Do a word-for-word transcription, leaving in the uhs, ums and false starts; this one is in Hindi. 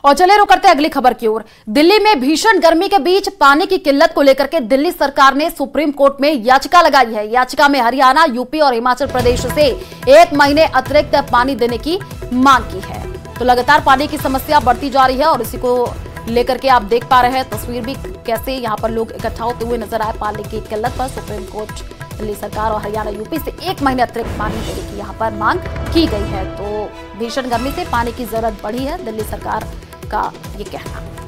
और चले रुक करते अगली खबर की ओर। दिल्ली में भीषण गर्मी के बीच पानी की किल्लत को लेकर के दिल्ली सरकार ने सुप्रीम कोर्ट में याचिका लगाई है। याचिका में हरियाणा, यूपी और हिमाचल प्रदेश से एक महीने अतिरिक्त पानी देने की मांग की है। तो लगातार पानी की समस्या बढ़ती जा रही है और इसी को लेकर के आप देख पा रहे हैं तस्वीर भी कैसे यहां पर लोग इकट्ठा होते हुए नजर आए। पानी की किल्लत पर सुप्रीम कोर्ट दिल्ली सरकार और हरियाणा, यूपी से एक महीने अतिरिक्त पानी देने की यहां पर मांग की गई है। तो भीषण गर्मी से पानी की जरूरत बढ़ी है, दिल्ली सरकार का ये कहना।